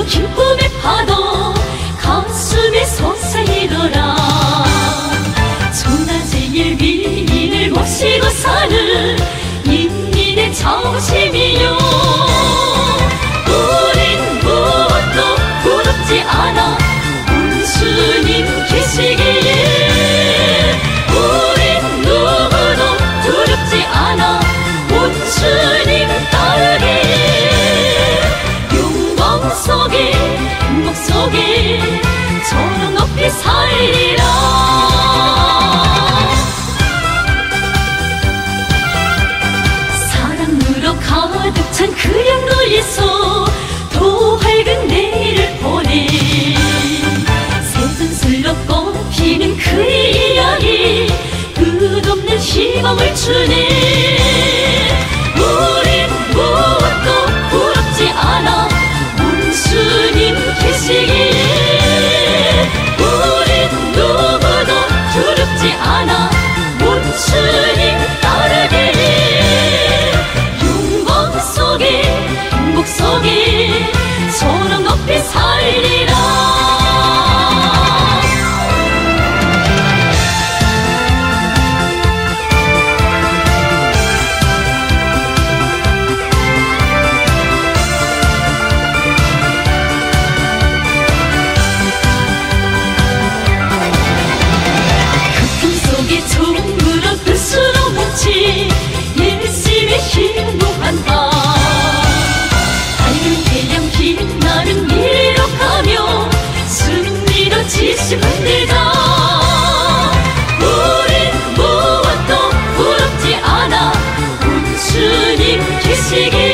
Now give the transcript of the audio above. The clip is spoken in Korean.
저 기쁨의 파도 가슴에 솟아일어라. 천하제일 위인을 모시고 사는 인민의 자부심이요. 우린 무엇도 부럽지 않아 온주님 계시기에. 우린 누구도 두렵지 않아 온주님 따르기에. 영광 속에 행복 속에 저런 높이 살리라. 사랑으로 가득 찬 그 양로에서 더 밝은 내일을 보내. 새순슬로 꽃피는 그의 이야기 끝없는 희망을 주네. 우린 무엇도 부럽지 않아 온주님 계시기에. 우린 누구도 두렵지 않아 온주님 따르기에. 영광 속에 행복 속에 저런 높이 살리라. 종으로 뜻으로 뭉치 열심히 힘모한 바. 밝은 태양 빛나는 미래로 가며 승리로 지시 흔들자. 우린 무엇도 부럽지 않아 온주님 계시기에.